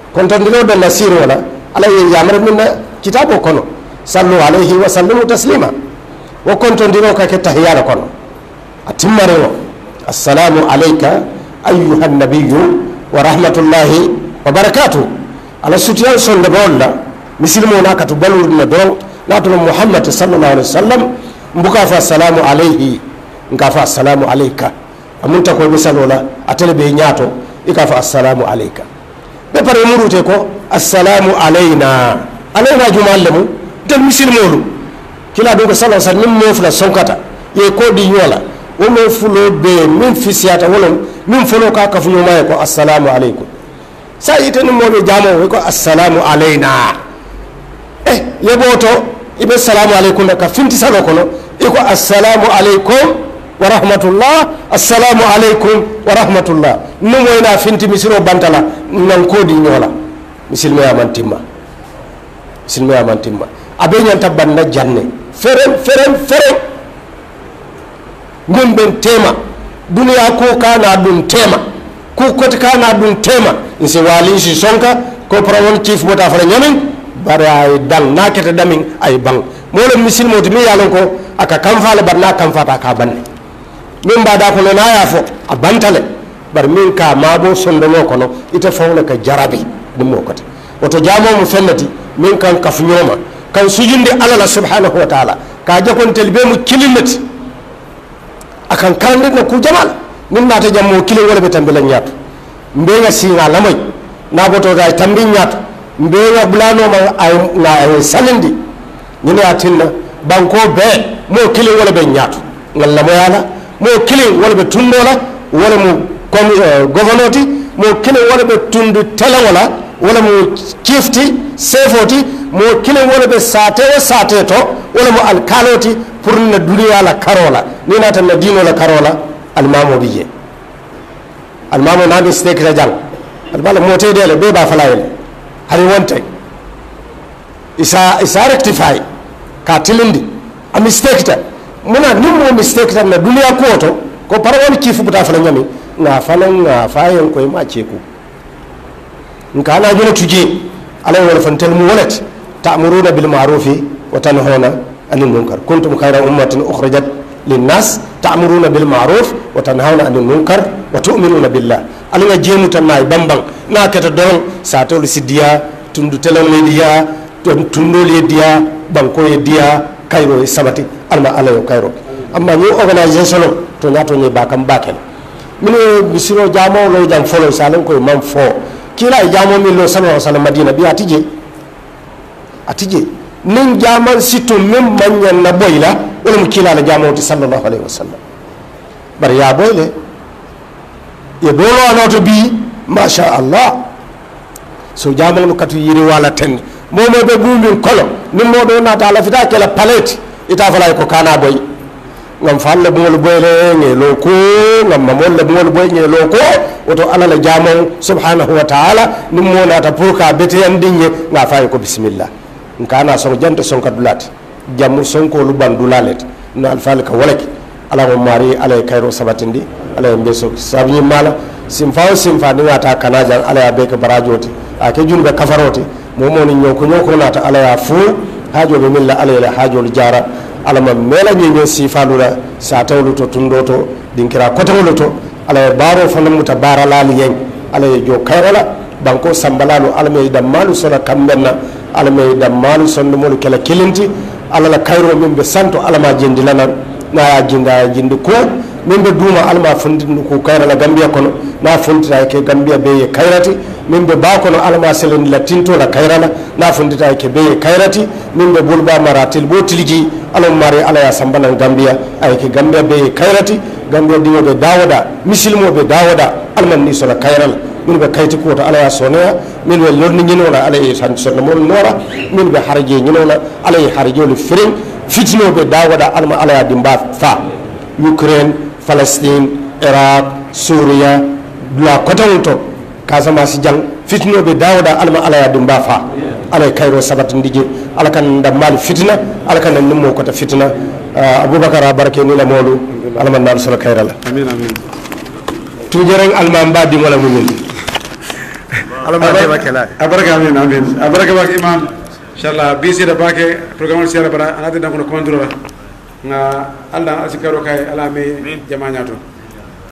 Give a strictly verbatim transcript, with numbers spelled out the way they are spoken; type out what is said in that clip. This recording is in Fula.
kontondiro do nasir wala ala ye yamar minna kitabo kono sallu alayhi wa sallimu taslima wa kontondiro ka ke tahiyala kono atimmare wo assalamu alayka ayyuha nabiyyu wa rahmatullahi wa barakatuh ala sutiyan sonde bolla misilmo na katu balurna do natuma muhammad sallallahu alaihi wasallam mbuka fa assalamu alayhi nka fa assalamu alayka amunta ko misalola atele be nyato ika fa assalamu alayka be pare murute ko assalamu alayna alayna jumallemu del misilmolu kila do sallallahu alaihi wasallam mo fula sonkata ye ko di yola o mo fulo be min fisiyata wala min fulo ka ka fu nyoma ko assalamu alaykum sa itani mo be jamo ko assalamu alayna eh yeboto ibe assalamu alaykum ka finti salo kono iko assalamu alaykum wa rahmatullah assalamu alaykum wa rahmatullah numo ina finti misiro bantala nan kodi nyola misilme ya mantimma misilme ya mantimma abe nyanta banna janne ferem ferem ferem ngum ben tema duniya ko kana dum tema ko koti kana dum tema nsi wali si sonka ko prawon chief bota fara nyamin bare ay dang nakete damin ay bang molo misilmo to mi yalon ko aka kamfala barna kamfata ka banne min bada ko na ya fo abantale bar min ka mabo sondono kono ita fawla ka jarabi dum mo kote wato jamo mu fennati min kan kafnyoma kan sujunde Allah subhanahu wa ta'ala ka jakon telbe mu kilinati akan kande na ku jamal min na ta jammo kilin wala be tambilan yaatu mbe nga singa lamay na boto da tambin yaatu mbe nga bulano ma ay na ay salindi ni ne atinna banko be mo kilin wala be yaatu ngalla mo yala mo kilin wala be tundola wala mo comme gouverneur mo kilin wala be tundu tela wala wala mo kifti sefoti mo kilin wala be sate o sate to wala mo alkaloti pour na duniya la karola ni nata na dino la karola almamo biye almamo na mistake ta jang albala mote dele be ba falayel hari wonte isa isa rectify ka tilindi a mistake ta muna nimmo mistake ta na duniya ko to ko parawon kifu buta fala nyami na falan na fayen ko ma ceku nka na jona tuje alay wala fantal mu walat ta'muruna bil ma'rufi wa tanhauna anil munkar kuntum khayra ummatin ukhrijat lin nas ta'muruna bil ma'ruf wa tanhauna anil munkar wa tu'minuna billah alanga jemu tan nay bambang na kata don sa tolu sidiya tundu telon media tundo le dia banko e dia kayro sabati alma alayo kayro amma ni organisation to nyato ni bakam bakel mino bisiro jamo lo jam follow salan ko mam fo kila jamo mi lo sallallahu alaihi wasallam madina bi atije atije nin jaman sito min manyan na boyla wala mu kila la jamo ti sallallahu alaihi wasallam bar ya boyle ye dolo anoto bi masha Allah so jamo no katu yiri wala ten momo be bumin kolo nim modo na ta la fita kala palette ita fala ko kana boy ngam falle bol boyle nge loko ngam mamol le bol boy nge loko oto ala la jamo subhanahu wa ta'ala nim mo na ta pour ka bete andinye nga fay ko bismillah nkana son jante son kadulat jamu son ko lu bandulalet no alfal ka walaki ala mo mari ala kayro sabatindi ala mbeso sabi mala simfa simfa ni ngata kanaja ala ya beke barajoti ake junbe kafaroti momo ni nyoko nyoko nata ala ya fu hajo be milla ala ya hajo jara ala ma mela nyenyo sifalula sa tawlu to tundoto dinkira kotawlu to ala baro fanam mutabara lali yen ala jo kayrala banko sambalalu ala me damalu sona kambenna ala me damalu sonno mol kala kelinti ala la kayro min be santo ala ma jendi lanan na jinda jindi ko min be duma ala ma fundin ko kayrala gambia kono na fundita ke gambia be kayrati min be ba kono ala ma selen latinto la kayrala na fundita ke be kayrati min be bulba maratil bo tiliji ala mari ala ya sambanan gambia ay ke gambia be kayrati gambia diwo be dawoda misilmo be dawoda alman ni sola kayrala min be kayti ko to ala ya soneya min be lorni nyinola ala ya tan sonno mon nora min be harje nyinola ala ya harje lu firin fitno be dawoda alma ala ya dimba fa Ukraine Palestine Iraq Syria la kotonto kasama si jang fitno be dawoda alma ala ya dimba fa ala kayro sabat ndije ala kan damal fitna ala kan nimmo ko ta fitna Abubakar barke ni la molu alma nal sala kayrala amin amin tujereng alma mbadi wala mumin ala ma tema kala abaraka amin amin abaraka bak imam inshallah bisi da bake programme sira bara anata dan ko commandura nga Allah asikaro kay ala me jamañato